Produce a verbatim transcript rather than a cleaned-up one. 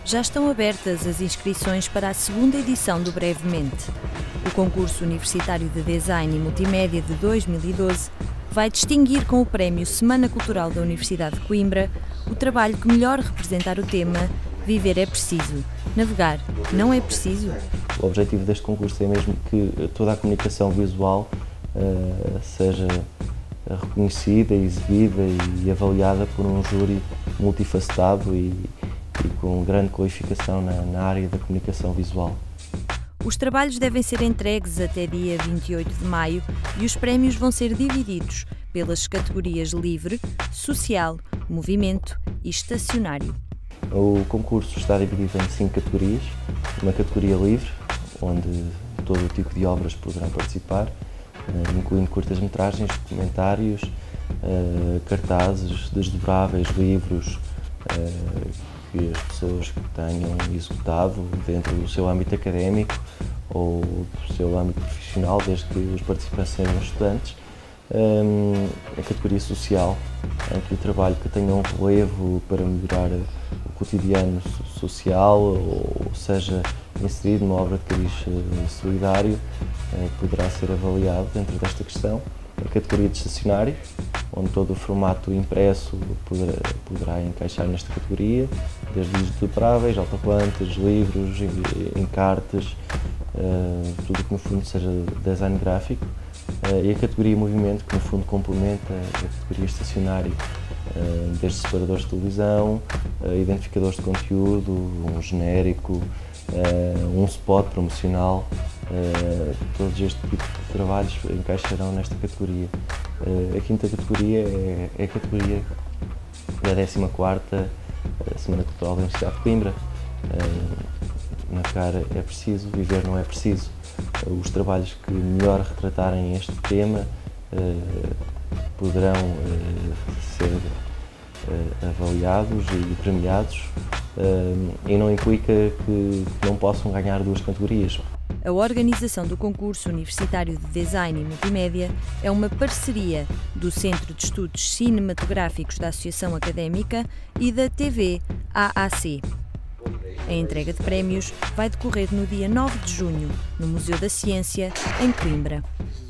Já estão abertas as inscrições para a segunda edição do Brevemente. O concurso universitário de Design e Multimédia de dois mil e doze vai distinguir com o Prémio Semana Cultural da Universidade de Coimbra o trabalho que melhor representar o tema Viver é preciso, navegar não é preciso. O objetivo deste concurso é mesmo que toda a comunicação visual uh, seja reconhecida, exibida e avaliada por um júri multifacetado e, e com grande qualificação na, na área da comunicação visual. Os trabalhos devem ser entregues até dia vinte e oito de maio e os prémios vão ser divididos pelas categorias Livre, Social, Movimento e Estacionário. O concurso está dividido em cinco categorias. Uma categoria livre, onde todo o tipo de obras poderão participar, incluindo curtas-metragens, documentários, cartazes, desdobráveis, livros que as pessoas tenham executado dentro do seu âmbito académico ou do seu âmbito profissional, desde que os participantes sejam estudantes. A categoria social, em que o trabalho que tenha um relevo para melhorar o cotidiano social ou seja inserido numa obra de cariz solidário, poderá ser avaliado dentro desta questão. A categoria de estacionário, onde todo o formato impresso poderá, poderá encaixar nesta categoria, desde desdobráveis, autocolantes, livros, encartes, tudo que no fundo seja design gráfico. E a categoria movimento, que no fundo complementa a categoria estacionário, desde separadores de televisão, identificadores de conteúdo, um genérico, um spot promocional, todos este tipo de trabalhos encaixarão nesta categoria. A quinta categoria é, é a categoria da décima quarta Semana Cultural da Universidade de Coimbra. Navegar é preciso, viver não é preciso. Os trabalhos que melhor retratarem este tema poderão ser avaliados e premiados, e não implica que não possam ganhar duas categorias. A organização do concurso universitário de Design e Multimédia é uma parceria do Centro de Estudos Cinematográficos da Associação Académica e da T V A A C. A entrega de prémios vai decorrer no dia nove de junho, no Museu da Ciência, em Coimbra.